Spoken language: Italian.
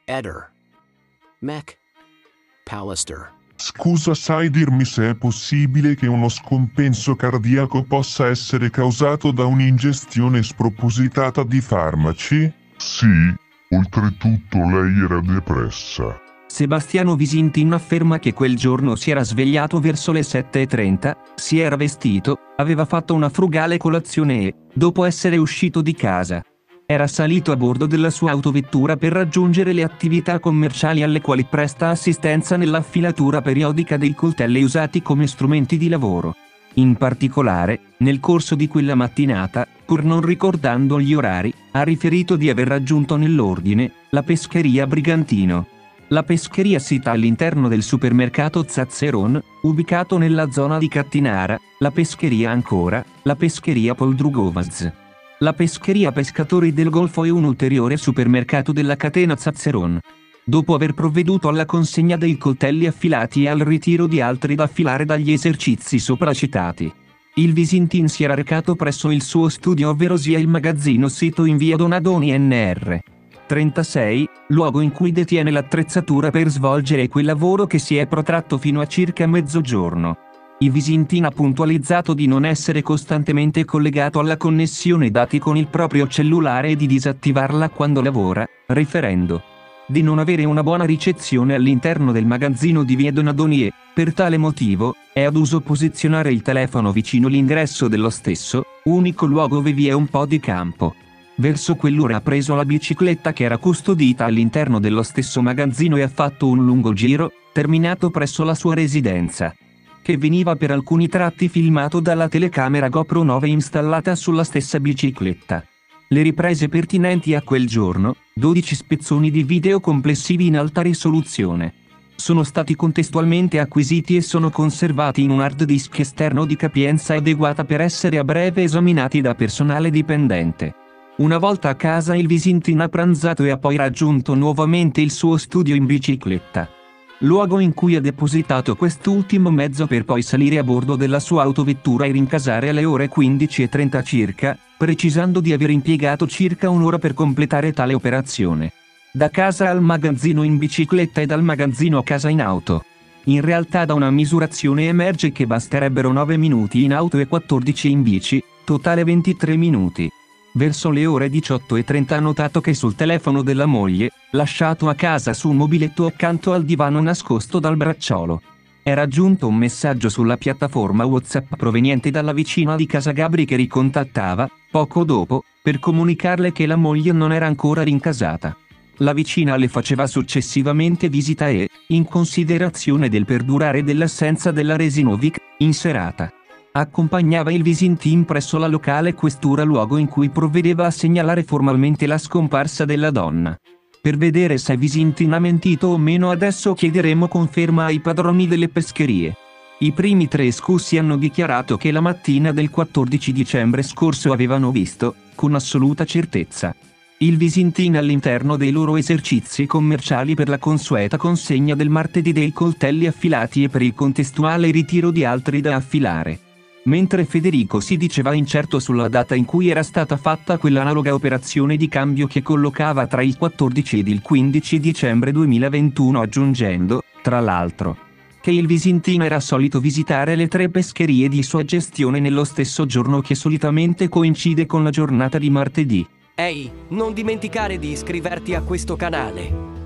Eder. Mac. Pallister. Scusa, sai dirmi se è possibile che uno scompenso cardiaco possa essere causato da un'ingestione spropositata di farmaci? Sì, oltretutto lei era depressa. Sebastiano Visintin afferma che quel giorno si era svegliato verso le 7:30, si era vestito, aveva fatto una frugale colazione e, dopo essere uscito di casa, era salito a bordo della sua autovettura per raggiungere le attività commerciali alle quali presta assistenza nell'affilatura periodica dei coltelli usati come strumenti di lavoro. In particolare, nel corso di quella mattinata, pur non ricordando gli orari, ha riferito di aver raggiunto nell'ordine la pescheria Brigantino. La pescheria sita all'interno del supermercato Zazzeron, ubicato nella zona di Cattinara, la pescheria ancora, la pescheria Poldrugovaz. La pescheria Pescatori del Golfo è un ulteriore supermercato della catena Zazzeron. Dopo aver provveduto alla consegna dei coltelli affilati e al ritiro di altri da affilare dagli esercizi sopracitati, il Visintin si era recato presso il suo studio, ovvero sia il magazzino sito in via Donadoni NR 36, luogo in cui detiene l'attrezzatura per svolgere quel lavoro che si è protratto fino a circa mezzogiorno. Il Visintin ha puntualizzato di non essere costantemente collegato alla connessione dati con il proprio cellulare e di disattivarla quando lavora, riferendo di non avere una buona ricezione all'interno del magazzino di via Donadoni e, per tale motivo, è ad uso posizionare il telefono vicino l'ingresso dello stesso, unico luogo ove vi è un po' di campo. Verso quell'ora ha preso la bicicletta che era custodita all'interno dello stesso magazzino e ha fatto un lungo giro, terminato presso la sua residenza, che veniva per alcuni tratti filmato dalla telecamera GoPro 9 installata sulla stessa bicicletta. Le riprese pertinenti a quel giorno, 12 spezzoni di video complessivi in alta risoluzione, sono stati contestualmente acquisiti e sono conservati in un hard disk esterno di capienza adeguata per essere a breve esaminati da personale dipendente. Una volta a casa il Visintin ha pranzato e ha poi raggiunto nuovamente il suo studio in bicicletta, luogo in cui ha depositato quest'ultimo mezzo per poi salire a bordo della sua autovettura e rincasare alle ore 15:30 circa, precisando di aver impiegato circa un'ora per completare tale operazione. Da casa al magazzino in bicicletta e dal magazzino a casa in auto. In realtà da una misurazione emerge che basterebbero 9 minuti in auto e 14 in bici, totale 23 minuti. Verso le ore 18:30 ha notato che sul telefono della moglie, lasciato a casa su un mobiletto accanto al divano nascosto dal bracciolo, era giunto un messaggio sulla piattaforma WhatsApp proveniente dalla vicina di casa Gabri che ricontattava, poco dopo, per comunicarle che la moglie non era ancora rincasata. La vicina le faceva successivamente visita e, in considerazione del perdurare dell'assenza della Resinovic, in serata, accompagnava il Visintin presso la locale questura, luogo in cui provvedeva a segnalare formalmente la scomparsa della donna. Per vedere se Visintin ha mentito o meno adesso chiederemo conferma ai padroni delle pescherie. I primi 3 escussi hanno dichiarato che la mattina del 14 dicembre scorso avevano visto, con assoluta certezza, il Visintin all'interno dei loro esercizi commerciali per la consueta consegna del martedì dei coltelli affilati e per il contestuale ritiro di altri da affilare. Mentre Federico si diceva incerto sulla data in cui era stata fatta quell'analoga operazione di cambio che collocava tra il 14 ed il 15 dicembre 2021, aggiungendo, tra l'altro, che il Visintin era solito visitare le 3 pescherie di sua gestione nello stesso giorno che solitamente coincide con la giornata di martedì. Ehi, non dimenticare di iscriverti a questo canale.